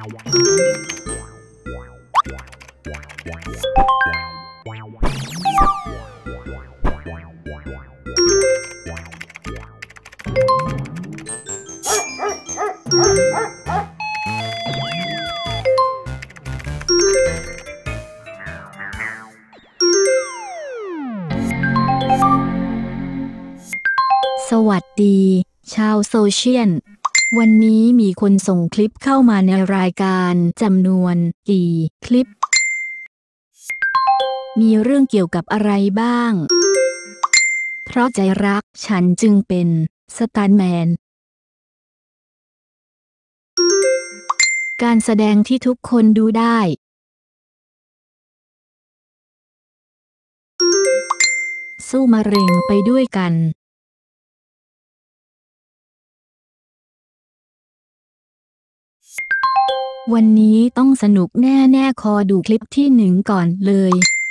สวัสดีชาวโซเชียลวันนี้มีคนส่งคลิปเข้ามาในรายการจำนวนกี่คลิปมีเรื่องเกี่ยวกับอะไรบ้างเพราะใจรักฉันจึงเป็นสตันท์แมนการแสดงที่ทุกคนดูได้สู้มะเร็งไปด้วยกันวันนี้ต้องสนุกแน่ๆขอดูคลิปที่1ก่อนเลย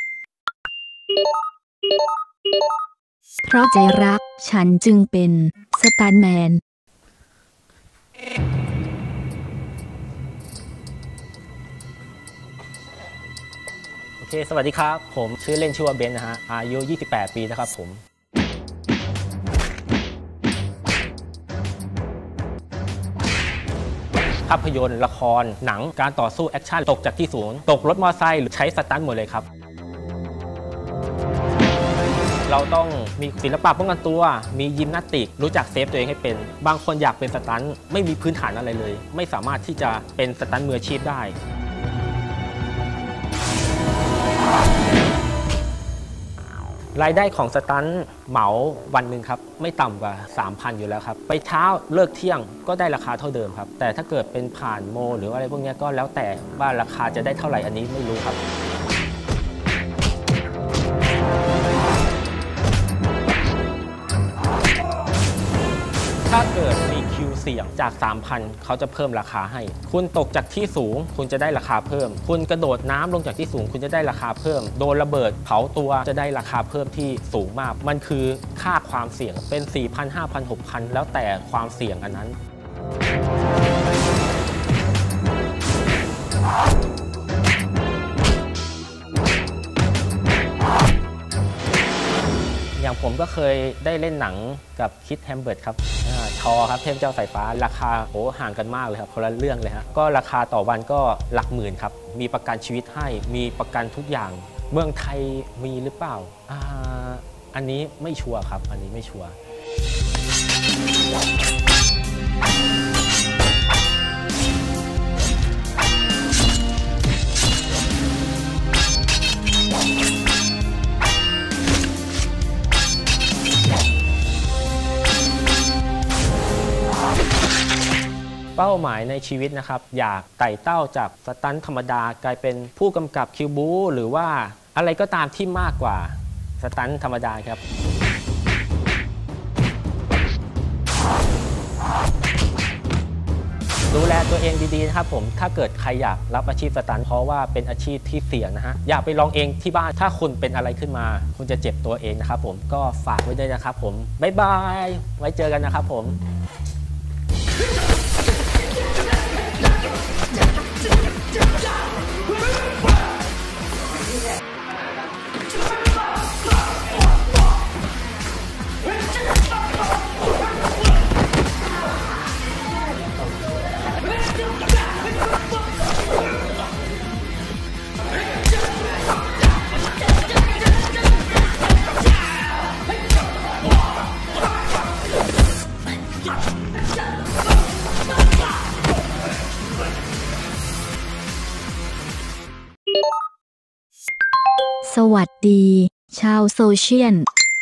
เพราะใจรักฉันจึงเป็นสตันท์แมนโอเคสวัสดีครับผมชื่อเล่นชื่อว่าเบนนะฮะอายุ28 ปีนะครับผมภาพยนตร์ละครหนังการต่อสู้แอคชั่นตกจากที่สูงตกรถมอเตอร์ไซค์หรือใช้สตันท์หมดเลยครับเราต้องมีศิลปะป้องกันตัวมียิมนาสติกรู้จักเซฟตัวเองให้เป็นบางคนอยากเป็นสตันท์ไม่มีพื้นฐานอะไรเลยไม่สามารถที่จะเป็นสตันท์มืออาชีพได้รายได้ของสตันท์เหมาวันหนึ่งครับไม่ต่ำกว่า 3,000 อยู่แล้วครับไปเช้าเลิกเที่ยงก็ได้ราคาเท่าเดิมครับแต่ถ้าเกิดเป็นผ่านโมหรืออะไรพวกนี้ก็แล้วแต่ว่าราคาจะได้เท่าไหร่อันนี้ไม่รู้ครับถ้าเกิดมีคิวเสี่ยงจาก 3,000 เขาจะเพิ่มราคาให้คุณตกจากที่สูงคุณจะได้ราคาเพิ่มคุณกระโดดน้ำลงจากที่สูงคุณจะได้ราคาเพิ่มโดนระเบิดเผาตัวจะได้ราคาเพิ่มที่สูงมากมันคือค่าความเสี่ยงเป็น 4,000 5,000 6,000 แล้วแต่ความเสี่ยงอันนั้นอย่างผมก็เคยได้เล่นหนังกับคิดแฮมเบิร์ตครับทอครับเทพเจ้าสายฟ้าราคาห่างกันมากเลยครับคนละเรื่องเลยฮะก็ราคาต่อวันก็หลักหมื่นครับมีประกันชีวิตให้มีประกันทุกอย่างเมืองไทยมีหรือเปล่าอันนี้ไม่ชัวร์ครับอันนี้ไม่ชัวร์เป้าหมายในชีวิตนะครับอยากไต่เต้าจากสตันท์ธรรมดากลายเป็นผู้กำกับคิวบูหรือว่าอะไรก็ตามที่มากกว่าสตันท์ธรรมดาครับดูแลตัวเองดีๆนะครับผมถ้าเกิดใครอยากรับอาชีพสตันท์เพราะว่าเป็นอาชีพที่เสี่ยงนะฮะอย่าไปลองเองที่บ้านถ้าคุณเป็นอะไรขึ้นมาคุณจะเจ็บตัวเองนะครับผมก็ฝากไว้ด้วยนะครับผมบ๊ายบายไว้เจอกันนะครับผมสวัสดีชาวโซเชียล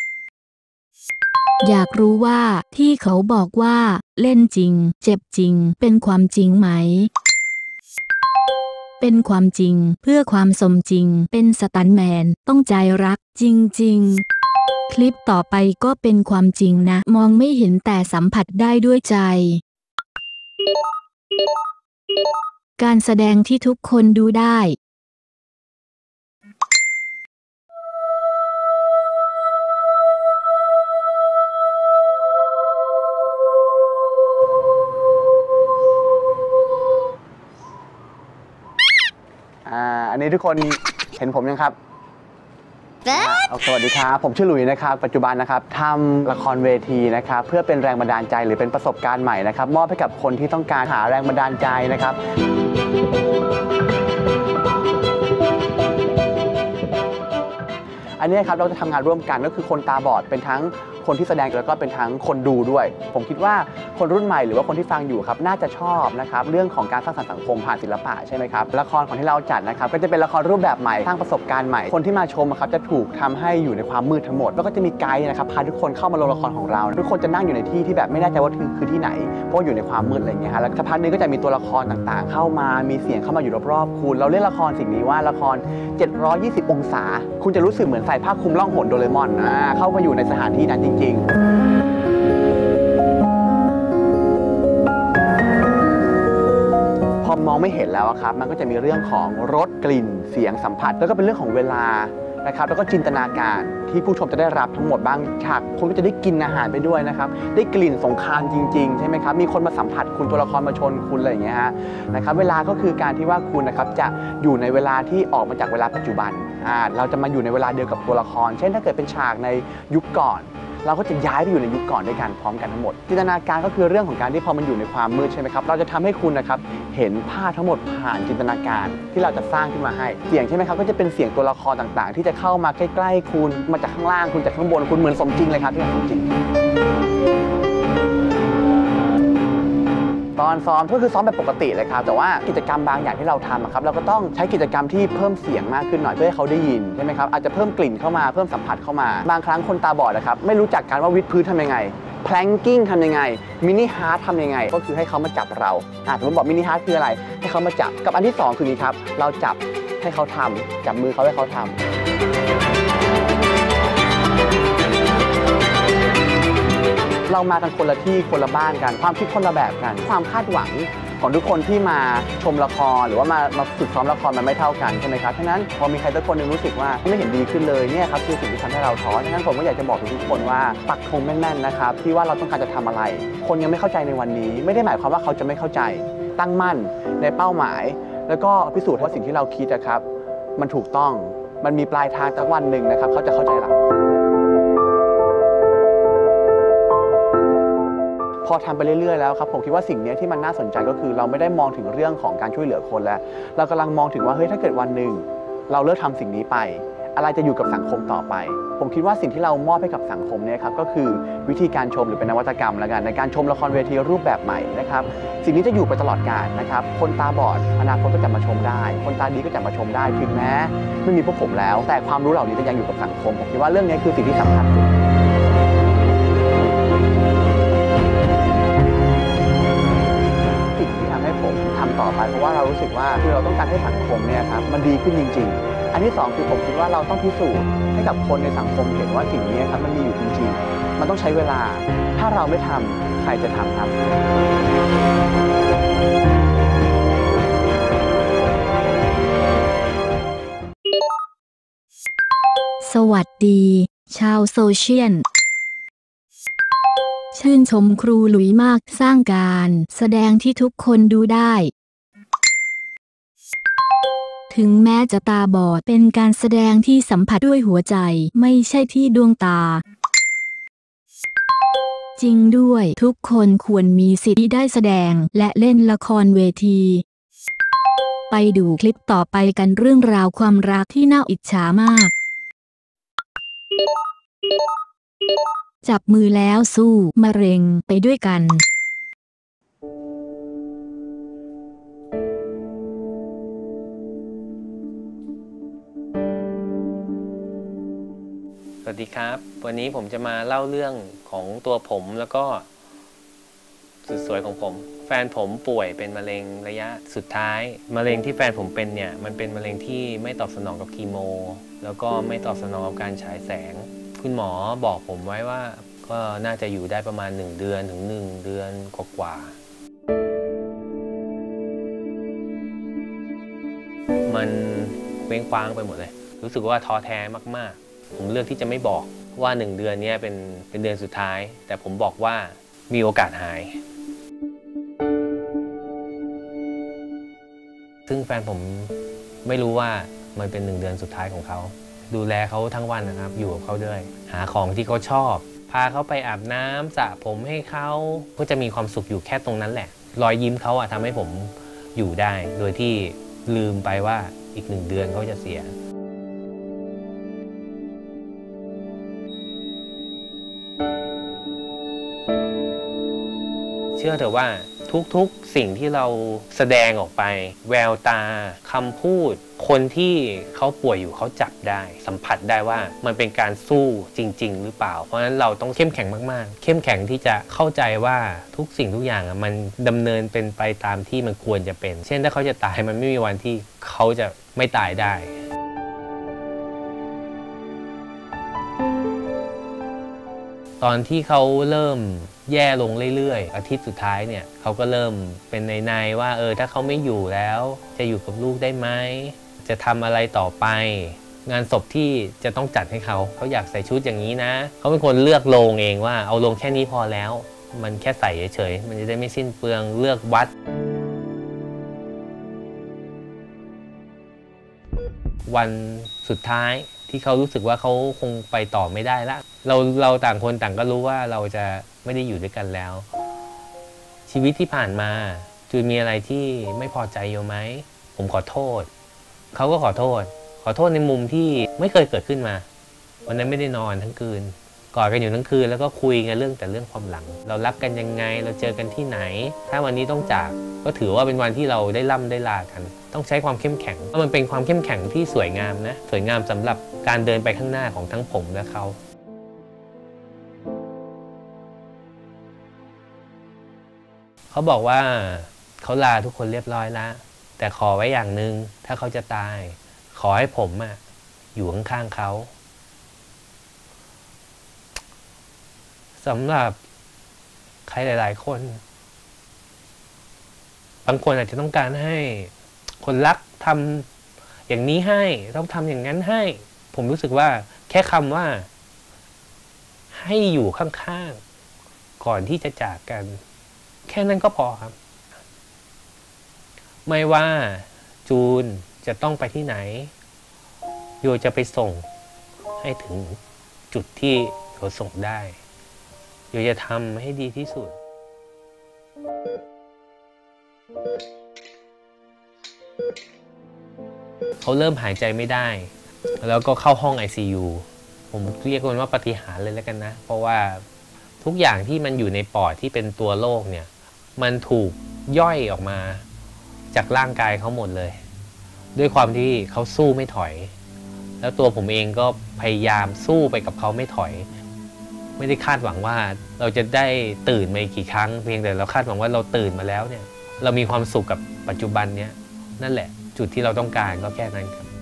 อยากรู้ว่าที่เขาบอกว่าเล่นจริงเจ็บจริงเป็นความจริงไหมเป็นความจริงเพื่อความสมจริงเป็นสตันท์แมนต้องใจรักจริงๆคลิปต่อไปก็เป็นความจริงนะมองไม่เห็นแต่สัมผัสได้ด้วยใจการแสดงที่ทุกคนดูได้นี้ทุกคนเห็นผมยังครับสวัสดีครับผมชื่อหลุยนะครับปัจจุบันนะครับทำละครเวทีนะครับเพื่อเป็นแรงบันดาลใจหรือเป็นประสบการณ์ใหม่นะครับมอบให้กับคนที่ต้องการหาแรงบันดาลใจนะครับอันนี้ครับเราจะทำงานร่วมกันก็คือคนตาบอดเป็นทั้งคนที่แสดงแล้วก็เป็นทั้งคนดูด้วยผมคิดว่าคนรุ่นใหม่หรือว่าคนที่ฟังอยู่ครับน่าจะชอบนะครับเรื่องของการสร้างสรรค์สังคมผ่านศิลปะใช่ไหมครับละครของที่เราจัดนะครับก็จะเป็นละครรูปแบบใหม่สร้างประสบการณ์ใหม่คนที่มาชมครับจะถูกทำให้อยู่ในความมืดทั้งหมดแล้วก็จะมีไกด์นะครับพาทุกคนเข้ามาลงละครของเราทุกคนจะนั่งอยู่ในที่ที่แบบไม่แน่ใจว่าคือที่ไหนเพราะอยู่ในความมืดอะไรอย่างเงี้ยฮะแล้วสักพักนึงก็จะมีตัวละครต่างๆเข้ามามีเสียงเข้ามาอยู่รอบๆคุณเราเล่นละครสิ่งนี้ว่าละคร720องศาคุณจะรู้สึกเหมือนใส่ผ้าคลุมล่องหนโดเรมอนเข้ามาอยู่ในสถานที่นั้นจริงๆพอมองไม่เห็นแล้วครับมันก็จะมีเรื่องของรสกลิ่นเสียงสัมผัสแล้วก็เป็นเรื่องของเวลานะครับแล้วก็จินตนาการที่ผู้ชมจะได้รับทั้งหมดบางฉากคุณก็จะได้กินอาหารไปด้วยนะครับได้กลิ่นสงครามจริงๆใช่ไหมครับมีคนมาสัมผัสคุณตัวละครมาชนคุณอะไรอย่างเงี้ยฮะนะครับเวลาก็คือการที่ว่าคุณนะครับจะอยู่ในเวลาที่ออกมาจากเวลาปัจจุบันเราจะมาอยู่ในเวลาเดียวกับตัวละครเช่นถ้าเกิดเป็นฉากในยุคก่อนเราก็จะย้ายไปอยู่ในยุคก่อนด้วยกันพร้อมกันทั้งหมดจินตนาการก็คือเรื่องของการที่พอมันอยู่ในความมืดใช่ไหมครับเราจะทำให้คุณนะครับเห็นภาพทั้งหมดผ่านจินตนาการที่เราจะสร้างขึ้นมาให้เสียงใช่ไหมครับก็จะเป็นเสียงตัวละครต่างๆที่จะเข้ามาใกล้ๆคุณมาจากข้างล่างคุณจากข้างบนคุณเหมือนสมจริงเลยครับที่เหมือนสมจริงตอนซ้อมก็คือซ้อมแบบปกติเลยครับแต่ว่ากิจกรรมบางอย่างที่เราทำครับเราก็ต้องใช้กิจกรรมที่เพิ่มเสียงมากขึ้นหน่อยเพื่อให้เขาได้ยินใช่ไหมครับอาจจะเพิ่มกลิ่นเข้ามาเพิ่มสัมผัสเข้ามาบางครั้งคนตาบอดนะครับไม่รู้จักการว่าวิดพื้นทำยังไงแพลงกิ้งทำยังไงมินิฮาร์ททำยังไงก็คือให้เขามาจับเราสมมติบอกมินิฮาร์ทคืออะไรให้เขามาจับกับอันที่2คือนี้ครับเราจับให้เขาทำจับมือเขาให้เขาทำเรามากันคนละที่คนละบ้านกันความคิดคนละแบบกันความคาดหวังของทุกคนที่มาชมละครหรือว่ามาฝึกซ้อมละครมันไม่เท่ากันใช่ไหมครับฉะนั้นพอมีใครสักคนหนึ่งรู้สึกว่าไม่เห็นดีขึ้นเลยเนี่ยครับคือสิ่งที่ทำให้เราท้อฉะนั้นผมก็อยากจะบอกทุกคนว่าปักธงแม่นๆนะครับที่ว่าเราต้องการจะทำอะไรคนยังไม่เข้าใจในวันนี้ไม่ได้หมายความว่าเขาจะไม่เข้าใจตั้งมั่นในเป้าหมายแล้วก็พิสูจน์ว่าสิ่งที่เราคิดนะครับมันถูกต้องมันมีปลายทางสักวันหนึ่งนะครับเขาจะเข้าใจเราพอทำไปเรื่อยๆแล้วครับผมคิดว่าสิ่งนี้ที่มันน่าสนใจก็คือเราไม่ได้มองถึงเรื่องของการช่วยเหลือคนแล้วเรากำลังมองถึงว่าเฮ้ยถ้าเกิดวันหนึ่งเราเลิกทำสิ่งนี้ไปอะไรจะอยู่กับสังคมต่อไปผมคิดว่าสิ่งที่เรามอบให้กับสังคมเนี่ยครับก็คือวิธีการชมหรือเป็นนวัตกรรมแล้วกันในการชมละครเวทีรูปแบบใหม่นะครับสิ่งนี้จะอยู่ไปตลอดกาลนะครับคนตาบอดอนาคตก็จะมาชมได้คนตาดีก็จะมาชมได้ถึงแม้ไม่มีพวกผมแล้วแต่ความรู้เหล่านี้จะยังอยู่กับสังคมผมคิดว่าเรื่องนี้คือสิ่งที่สำคัญต่อไปเพราะว่าเรารู้สึกว่าคือเราต้องการให้สังคมเนี่ยครับมันดีขึ้นจริงๆอันที่2คือผมคิดว่าเราต้องพิสูจน์ให้กับคนในสังคมเห็นว่าสิ่งนี้ครับมันมีอยู่จริงๆมันต้องใช้เวลาถ้าเราไม่ทำใครจะทำครับสวัสดีชาวโซเชียลชื่นชมครูหลุยมากสร้างการแสดงที่ทุกคนดูได้ถึงแม้จะตาบอดเป็นการแสดงที่สัมผัสด้วยหัวใจไม่ใช่ที่ดวงตาจริงด้วยทุกคนควรมีสิทธิ์ที่ได้แสดงและเล่นละครเวทีไปดูคลิปต่อไปกันเรื่องราวความรักที่น่าอิจฉามากจับมือแล้วสู้มะเร็งไปด้วยกันสวัสดีครับวันนี้ผมจะมาเล่าเรื่องของตัวผมแล้วก็สุดสวยของผมแฟนผมป่วยเป็นมะเร็งระยะสุดท้ายมะเร็งที่แฟนผมเป็นเนี่ยมันเป็นมะเร็งที่ไม่ตอบสนองกับคีโมแล้วก็ไม่ตอบสนองกับการฉายแสงคุณหมอบอกผมไว้ว่าก็น่าจะอยู่ได้ประมาณ1 เดือนถึง1 เดือนกว่ามันเว้งคว้างไปหมดเลยรู้สึกว่าท้อแท้มากๆผมเลือกที่จะไม่บอกว่า1 เดือนนี้เป็นเดือนสุดท้ายแต่ผมบอกว่ามีโอกาสหายซึ่งแฟนผมไม่รู้ว่ามันเป็น1 เดือนสุดท้ายของเขาดูแลเขาทั้งวันนะครับอยู่กับเขาด้วยหาของที่เขาชอบพาเขาไปอาบน้ำสระผมให้เขาก็จะมีความสุขอยู่แค่ตรงนั้นแหละรอยยิ้มเขาทำให้ผมอยู่ได้โดยที่ลืมไปว่าอีก1 เดือนเขาจะเสียเชื่อเถอะว่าทุกๆสิ่งที่เราแสดงออกไปแววตาคำพูดคนที่เขาป่วยอยู่เขาจับได้สัมผัสได้ว่ามันเป็นการสู้จริงๆหรือเปล่าเพราะฉะนั้นเราต้องเข้มแข็งมากๆเข้มแข็งที่จะเข้าใจว่าทุกสิ่งทุกอย่างมันดำเนินเป็นไปตามที่มันควรจะเป็นเช่นถ้าเขาจะตายมันไม่มีวันที่เขาจะไม่ตายได้ตอนที่เขาเริ่มแย่ลงเรื่อยๆอาทิตย์สุดท้ายเนี่ยเขาก็เริ่มเป็นในว่าถ้าเขาไม่อยู่แล้วจะอยู่กับลูกได้ไหมจะทำอะไรต่อไปงานศพที่จะต้องจัดให้เขาอยากใส่ชุดอย่างนี้นะเขาเป็นคนเลือกโรงเองว่าเอาโรงแค่นี้พอแล้วมันแค่ใส่เฉยๆมันจะได้ไม่สิ้นเปลืองเลือกวัดวันสุดท้ายที่เขารู้สึกว่าเขาคงไปต่อไม่ได้ละเราต่างคนต่างก็รู้ว่าเราจะไม่ได้อยู่ด้วยกันแล้วชีวิตที่ผ่านมาจูนมีอะไรที่ไม่พอใจอยู่ไหมผมขอโทษเขาก็ขอโทษในมุมที่ไม่เคยเกิดขึ้นมาวันนั้นไม่ได้นอนทั้งคืนกอดกันอยู่ทั้งคืนแล้วก็คุยกันแต่เรื่องความหลังเรารักกันยังไงเราเจอกันที่ไหนถ้าวันนี้ต้องจากก็ถือว่าเป็นวันที่เราได้ล่ำได้ลากันต้องใช้ความเข้มแข็งเพราะมันเป็นความเข้มแข็งที่สวยงามนะสวยงามสำหรับการเดินไปข้างหน้าของทั้งผมและเขาเขาบอกว่าเขาลาทุกคนเรียบร้อยแล้วแต่ขอไว้อย่างหนึ่งถ้าเขาจะตายขอให้ผมอยู่ข้างๆเขาสำหรับใครหลายๆคนบางคนอาจจะต้องการให้คนรักทำอย่างนี้ให้ต้องทำอย่างนั้นให้ผมรู้สึกว่าแค่คำว่าให้อยู่ข้างๆก่อนที่จะจากกันแค่นั้นก็พอครับไม่ว่าจูนจะต้องไปที่ไหนโยจะไปส่งให้ถึงจุดที่เขาส่งได้โยจะทำให้ดีที่สุดเขาเริ่มหายใจไม่ได้แล้วก็เข้าห้อง ICU ผมเรียกมันว่าปาฏิหาริย์เลยแล้วกันนะเพราะว่าทุกอย่างที่มันอยู่ในปอดที่เป็นตัวโรคเนี่ยมันถูกย่อยออกมาจากร่างกายเขาหมดเลยด้วยความที่เขาสู้ไม่ถอยแล้วตัวผมเองก็พยายามสู้ไปกับเขาไม่ถอยไม่ได้คาดหวังว่าเราจะได้ตื่นมากี่ครั้งเพียงแต่เราคาดหวังว่าเราตื่นมาแล้วเนี่ยเรามีความสุขกับปัจจุบันเนี้ยนั่นแหละจุดที่เราต้องการก็แค่นั้นครับ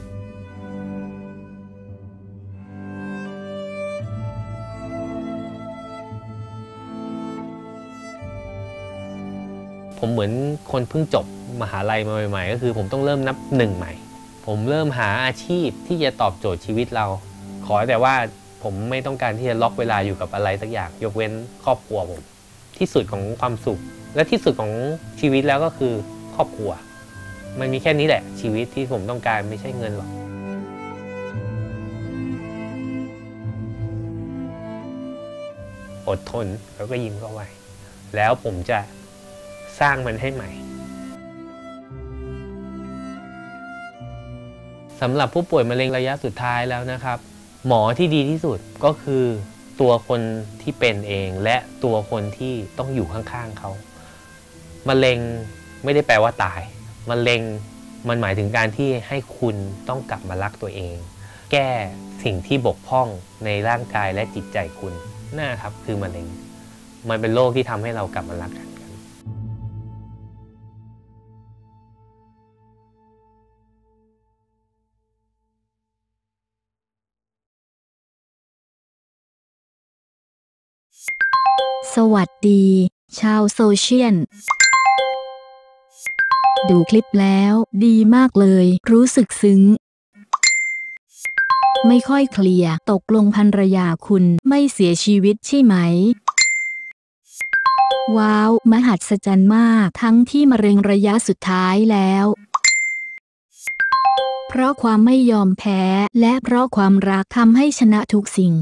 ผมเหมือนคนเพิ่งจบมหาลัยมาใหม่ๆก็คือผมต้องเริ่มนับ1ใหม่ผมเริ่มหาอาชีพที่จะตอบโจทย์ชีวิตเราขอแต่ว่าผมไม่ต้องการที่จะล็อกเวลาอยู่กับอะไรสักอย่างยกเว้นครอบครัวผมที่สุดของความสุขและที่สุดของชีวิตแล้วก็คือครอบครัวมันมีแค่นี้แหละชีวิตที่ผมต้องการไม่ใช่เงินหรอกอดทนแล้วก็ยิ้มเข้าไว้แล้วผมจะสร้างมันให้ใหม่สำหรับผู้ป่วยมะเร็งระยะสุดท้ายแล้วนะครับหมอที่ดีที่สุดก็คือตัวคนที่เป็นเองและตัวคนที่ต้องอยู่ข้างๆเขามะเร็งไม่ได้แปลว่าตายมะเร็งมันหมายถึงการที่ให้คุณต้องกลับมารักตัวเองแก้สิ่งที่บกพร่องในร่างกายและจิตใจคุณนะครับคือมะเร็งมันเป็นโรคที่ทำให้เรากลับมารักกันสวัสดีชาวโซเชียลดูคลิปแล้วดีมากเลยรู้สึกซึ้งไม่ค่อยเคลียร์ตกลงภรรยาคุณไม่เสียชีวิตใช่ไหมว้าวมหัศจรรย์มากทั้งที่มะเร็งระยะสุดท้ายแล้วเพราะความไม่ยอมแพ้และเพราะความรักทำให้ชนะทุกสิ่ง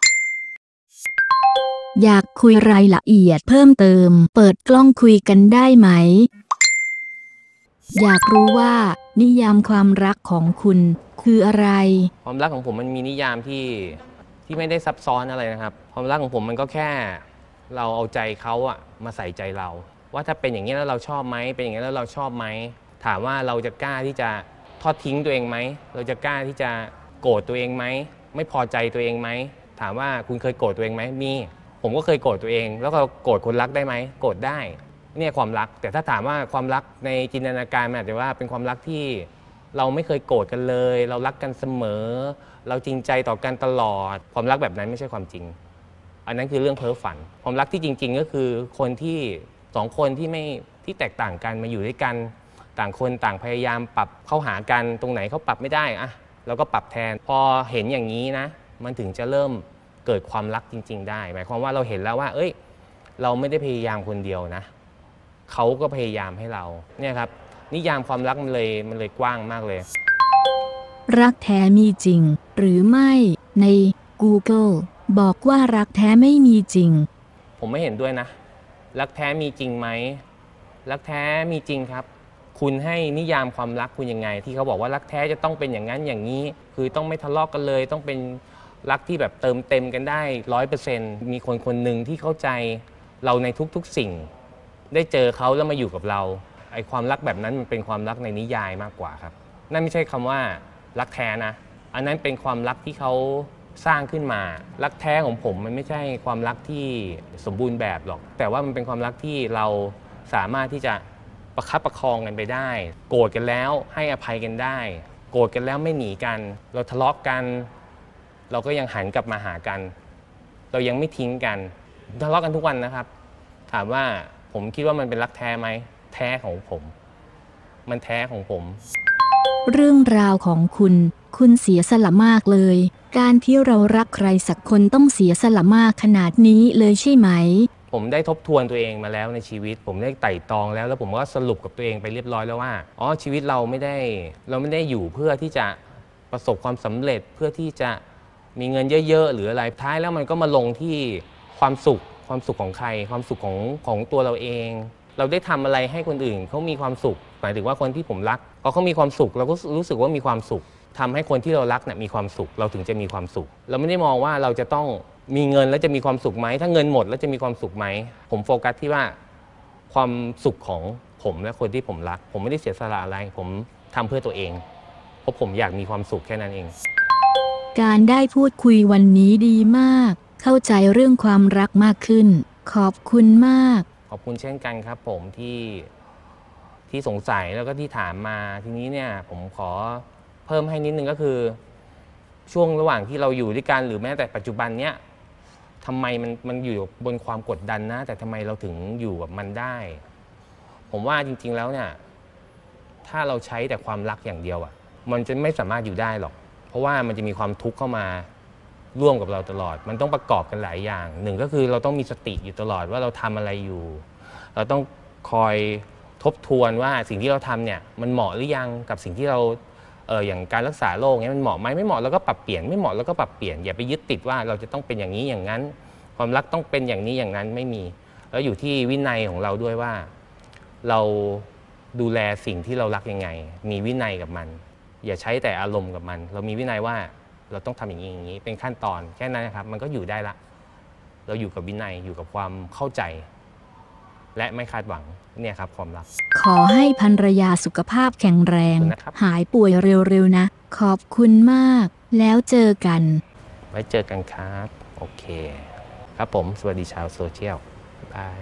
อยากคุยรายละเอียดเพิ่มเติมเปิดกล้องคุยกันได้ไหมอยากรู้ว่านิยามความรักของคุณคืออะไรความรักของผมมันมีนิยามที่ไม่ได้ซับซ้อนอะไรนะครับความรักของผมมันก็แค่เราเอาใจเขาอะมาใส่ใจเราว่าถ้าเป็นอย่างนี้แล้วเราชอบไหมเป็นอย่างนี้แล้วเราชอบไหมถามว่าเราจะกล้าที่จะทอดทิ้งตัวเองไหมเราจะกล้าที่จะโกรธตัวเองไหมไม่พอใจตัวเองไหมถามว่าคุณเคยโกรธตัวเองไหมมีผมก็เคยโกรธตัวเองแล้วก็โกรธคนรักได้ไหมโกรธได้เนี่ยความรักแต่ถ้าถามว่าความรักในจินตนาการมันอาจจะว่าเป็นความรักที่เราไม่เคยโกรธกันเลยเรารักกันเสมอเราจริงใจต่อกันตลอดความรักแบบนั้นไม่ใช่ความจริงอันนั้นคือเรื่องเพ้อฝันความรักที่จริงๆก็คือคนที่สองคนที่แตกต่างกันมาอยู่ด้วยกันต่างคนต่างพยายามปรับเข้าหากันตรงไหนเขาปรับไม่ได้อะเราก็ปรับแทนพอเห็นอย่างนี้นะมันถึงจะเริ่มเกิดความรักจริงๆได้หมายความว่าเราเห็นแล้วว่าเราไม่ได้พยายามคนเดียวนะเขาก็พยายามให้เราเนี่ยครับนิยามความรักมันเลยกว้างมากเลยรักแท้มีจริงหรือไม่ใน Google บอกว่ารักแท้ไม่มีจริงผมไม่เห็นด้วยนะรักแท้มีจริงไหมรักแท้มีจริงครับคุณให้นิยามความรักคุณยังไงที่เขาบอกว่ารักแท้จะต้องเป็นอย่างนั้นอย่างนี้คือต้องไม่ทะเลาะกันเลยต้องเป็นรักที่แบบเติมเต็มกันได้ 100% มีคนคนหนึ่งที่เข้าใจเราในทุกๆสิ่งได้เจอเขาแล้วมาอยู่กับเราไอ้ความรักแบบนั้นมันเป็นความรักในนิยายมากกว่าครับนั่นไม่ใช่คำว่ารักแท้นะอันนั้นเป็นความรักที่เขาสร้างขึ้นมารักแท้ของผมมันไม่ใช่ความรักที่สมบูรณ์แบบหรอกแต่ว่ามันเป็นความรักที่เราสามารถที่จะประคับประคองกันไปได้โกรธกันแล้วให้อภัยกันได้โกรธกันแล้วไม่หนีกันเราทะเลาะกันเราก็ยังหันกลับมาหากันเรายังไม่ทิ้งกันทะเลาะกันทุกวันนะครับถามว่าผมคิดว่ามันเป็นรักแท้ไหมแท้ของผมมันแท้ของผมเรื่องราวของคุณเสียสละมากเลยการที่เรารักใครสักคนต้องเสียสละมากขนาดนี้เลยใช่ไหมผมได้ทบทวนตัวเองมาแล้วในชีวิตผมได้ไต่ตรองแล้วผมก็สรุปกับตัวเองไปเรียบร้อยแล้วว่าชีวิตเราไม่ได้อยู่เพื่อที่จะประสบความสำเร็จเพื่อที่จะมีเงินเยอะๆหรืออะไรท้ายแล้วมันก็มาลงที่ความสุขของใครความสุขของตัวเราเองเราได้ทำอะไรให้คนอื่นเขามีความสุขหมายถึงว่าคนที่ผมรักเขามีความสุขเราก็รู้สึกว่ามีความสุขทำให้คนที่เรารักเนี่ยมีความสุขเราถึงจะมีความสุขเราไม่ได้มองว่าเราจะต้องมีเงินแล้วจะมีความสุขไหมถ้าเงินหมดแล้วจะมีความสุขไหมผมโฟกัสที่ว่าความสุขของผมและคนที่ผมรักผมไม่ได้เสียสละอะไรผมทำเพื่อตัวเองเพราะผมอยากมีความสุขแค่นั้นเองการได้พูดคุยวันนี้ดีมากเข้าใจเรื่องความรักมากขึ้นขอบคุณมากขอบคุณเช่นกันครับผมที่สงสัยแล้วก็ที่ถามมาทีนี้เนี่ยผมขอเพิ่มให้นิดนึงก็คือช่วงระหว่างที่เราอยู่ด้วยกันหรือแม้แต่ปัจจุบันเนี้ยทำไมมันอยู่บนความกดดันนะแต่ทำไมเราถึงอยู่กับมันได้ผมว่าจริงๆแล้วเนี่ยถ้าเราใช้แต่ความรักอย่างเดียวอ่ะมันจะไม่สามารถอยู่ได้หรอกเพราะว่ามันจะมีความทุกข์เข้ามาร่วมกับเราตลอดมันต้องประกอบกันหลายอย่างหนึ่งก็คือเราต้องมีสติอยู่ตลอดว่าเราทำอะไรอยู่เราต้องคอยทบทวนว่าสิ่งที่เราทำเนี่ยมันเหมาะหรือยังกับสิ่งที่เราอย่างการรักษาโรคเนี่ยมันเหมาะไหมไม่เหมาะแล้วก็ปรับเปลี่ยนไม่เหมาะแล้วก็ปรับเปลี่ยนอย่าไปยึดติดว่าเราจะต้องเป็นอย่างนี้อย่างนั้นความรักต้องเป็นอย่างนี้อย่างนั้นไม่มีแล้วอยู่ที่วินัยของเราด้วยว่าเราดูแลสิ่งที่เรารักยังไงมีวินัยกับมันอย่าใช้แต่อารมณ์กับมันเรามีวินัยว่าเราต้องทำอย่างนี้อย่างนี้เป็นขั้นตอนแค่นั้นนะครับมันก็อยู่ได้ละเราอยู่กับวินัยอยู่กับความเข้าใจและไม่คาดหวังเนี่ยครับความรักขอให้ภรรยาสุขภาพแข็งแรงหายป่วยเร็วๆนะขอบคุณมากแล้วเจอกันไว้เจอกันครับโอเคครับผมสวัสดีชาวโซเชียลบาย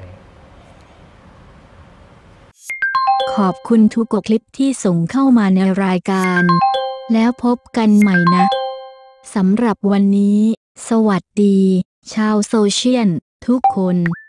ขอบคุณทุกคลิปที่ส่งเข้ามาในรายการแล้วพบกันใหม่นะสำหรับวันนี้สวัสดีชาวโซเชียลทุกคน